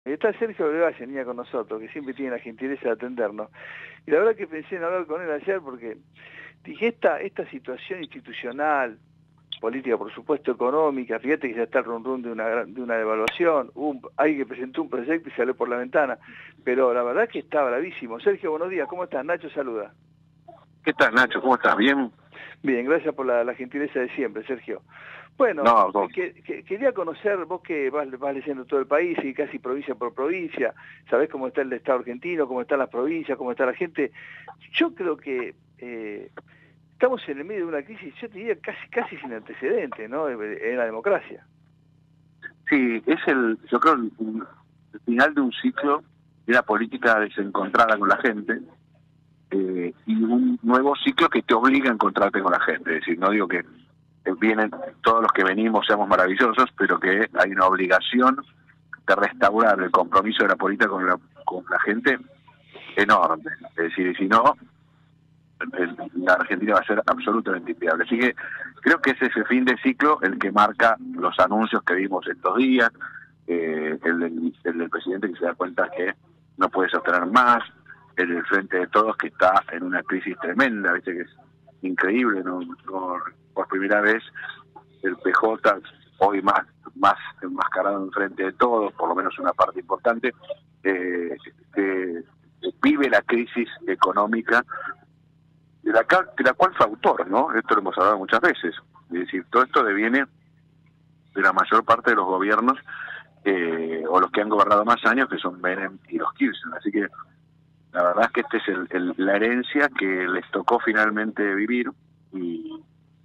Está Sergio Grevalle, venía con nosotros, que siempre tiene la gentileza de atendernos. Y la verdad que pensé en hablar con él ayer porque dije, esta situación institucional, política, por supuesto, económica, fíjate que ya está el rum de una devaluación, alguien que presentó un proyecto y salió por la ventana, pero la verdad que está bravísimo. Sergio, buenos días, ¿cómo estás? Nacho saluda. ¿Qué tal, Nacho? ¿Cómo estás? ¿Bien? Bien, gracias por la gentileza de siempre, Sergio. Bueno, quería conocer, vos que vas leyendo todo el país y casi provincia por provincia, sabés cómo está el Estado argentino, cómo están las provincias, cómo está la gente. Yo creo que estamos en el medio de una crisis, yo te diría casi sin antecedentes, ¿no? En la democracia. Sí, es yo creo, el final de un ciclo de la política desencontrada con la gente y un nuevo ciclo que te obliga a encontrarte con la gente. Es decir, no digo que vienen todos los que venimos seamos maravillosos, pero que hay una obligación de restaurar el compromiso de la política con la gente enorme. Es decir, si no, la Argentina va a ser absolutamente inviable. Así que creo que es ese fin de ciclo el que marca los anuncios que vimos estos días, el del presidente que se da cuenta que no puede sostener más, el del Frente de Todos que está en una crisis tremenda, viste que es increíble, no por primera vez el PJ, hoy más enmascarado en Frente de Todos, por lo menos una parte importante, vive la crisis económica de la cual fue autor, ¿no? Esto lo hemos hablado muchas veces. Es decir, todo esto deviene de la mayor parte de los gobiernos o los que han gobernado más años, que son Menem y los Kirchner. Así que la verdad es que esta es la herencia que les tocó finalmente vivir y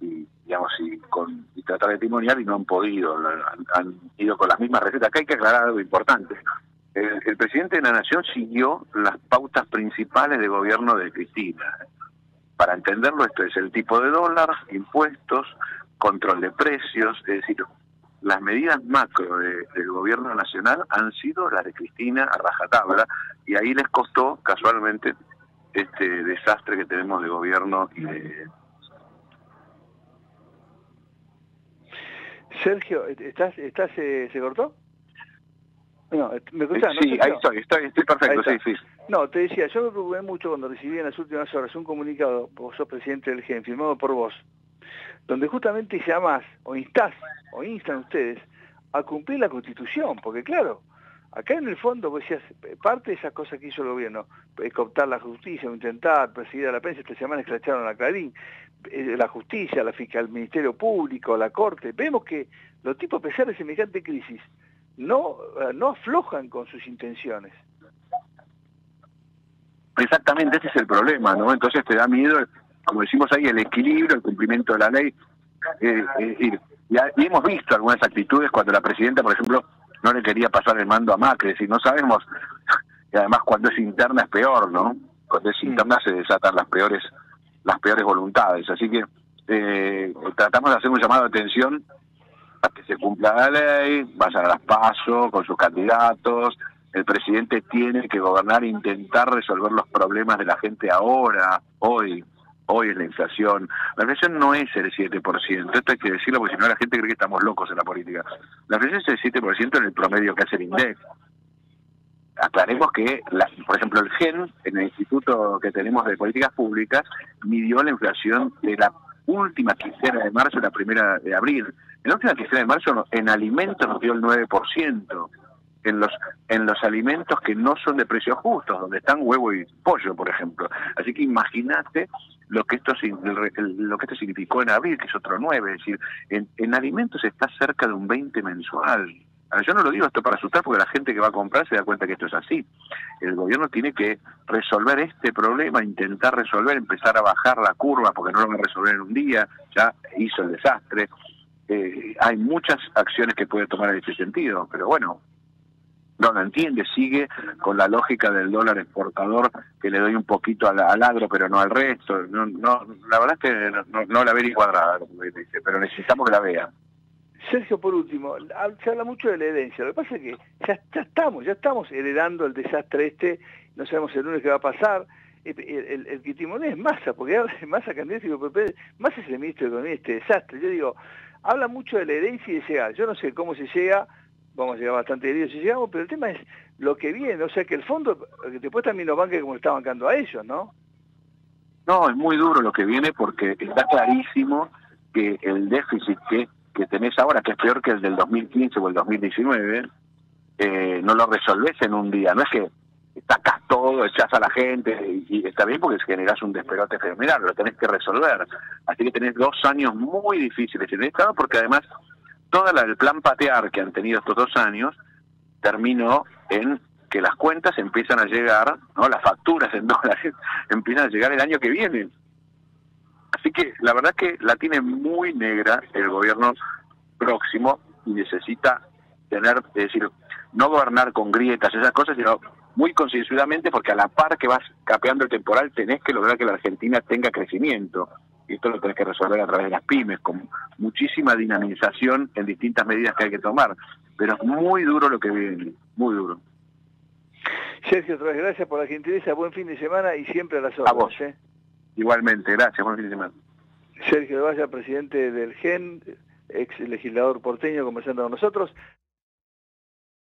tratar de testimoniar y no han podido, han ido con las mismas recetas. Acá hay que aclarar algo importante. El presidente de la Nación siguió las pautas principales de gobierno de Cristina. Para entenderlo, esto es el tipo de dólar, impuestos, control de precios, es decir, las medidas macro del gobierno nacional han sido las de Cristina a rajatabla, y ahí les costó casualmente este desastre que tenemos de gobierno y de... Sergio, ¿se cortó? No, ¿me escuchás? Sí, ahí estoy perfecto, sí. No, te decía, yo me preocupé mucho cuando recibí en las últimas horas un comunicado, vos sos presidente del GEN, firmado por vos, donde justamente llamás o instan ustedes a cumplir la Constitución, porque claro, acá en el fondo vos decías, parte de esas cosas que hizo el gobierno, cooptar la justicia, o intentar perseguir a la prensa, esta semana escracharon a Clarín, la justicia, el Ministerio Público, la Corte, vemos que los tipos, a pesar de semejante crisis, no aflojan con sus intenciones. Exactamente, ese es el problema, ¿no? Entonces te da miedo, como decimos ahí, el equilibrio, el cumplimiento de la ley. Y hemos visto algunas actitudes cuando la presidenta, por ejemplo, no le quería pasar el mando a Macri, es decir, no sabemos, y además cuando es interna es peor, ¿no? Cuando es interna se desatan las peores voluntades. Así que tratamos de hacer un llamado de atención a que se cumpla la ley, vayan a las PASO con sus candidatos. El presidente tiene que gobernar e intentar resolver los problemas de la gente ahora, hoy es la inflación. La inflación no es el 7%, esto hay que decirlo porque si no la gente cree que estamos locos en la política. La inflación es el 7% en el promedio que hace el INDEC. Aclaremos que, por ejemplo, el GEN, en el instituto que tenemos de políticas públicas, midió la inflación de la última quincena de marzo y la primera de abril. En la última quincena de marzo en alimentos nos dio el 9%. En los alimentos que no son de precios justos, donde están huevo y pollo, por ejemplo. Así que imagínate lo que esto significó en abril, que es otro 9, es decir, en alimentos está cerca de un 20 mensual. Ahora, yo no lo digo esto para asustar, porque la gente que va a comprar se da cuenta que esto es así. El gobierno tiene que resolver este problema, intentar empezar a bajar la curva, porque no lo va a resolver en un día, ya hizo el desastre. Hay muchas acciones que puede tomar en este sentido, pero bueno, no lo entiende, sigue con la lógica del dólar exportador, que le doy un poquito al agro pero no al resto. No, la verdad es que no la ve ni cuadrada, pero necesitamos que la vea. Sergio, por último, se habla mucho de la herencia. Lo que pasa es que ya estamos heredando el desastre no sabemos el lunes qué va a pasar. El que timonea es Massa, porque ahora Massa candidato y PP, Massa es el ministro de Economía de este desastre. Yo digo, habla mucho de la herencia y de llegar. Yo no sé cómo se llega, vamos a llegar bastante heridos si llegamos, pero el tema es lo que viene, o sea que el fondo, después también nos banque como está bancando a ellos, ¿no? No, es muy duro lo que viene porque está clarísimo que el déficit que tenés ahora, que es peor que el del 2015 o el 2019, no lo resolvés en un día. No es que sacás todo, echás a la gente y está bien porque generás un despelote fenomenal, lo tenés que resolver. Así que tenés 2 años muy difíciles en el Estado porque además todo el plan patear que han tenido estos 2 años terminó en que las cuentas empiezan a llegar, ¿no? Las facturas en dólares empiezan a llegar el año que viene. Así que la verdad que la tiene muy negra el gobierno próximo y necesita tener, es decir, no gobernar con grietas, esas cosas, sino muy concienzudamente, porque a la par que vas capeando el temporal tenés que lograr que la Argentina tenga crecimiento. Y esto lo tenés que resolver a través de las pymes, con muchísima dinamización en distintas medidas que hay que tomar. Pero es muy duro lo que viene, muy duro. Sergio, otra vez gracias por la gentileza, buen fin de semana y siempre a las órdenes. A vos. Igualmente, gracias, buen fin de semana. Sergio de Valla, presidente del GEN, ex legislador porteño, conversando con nosotros.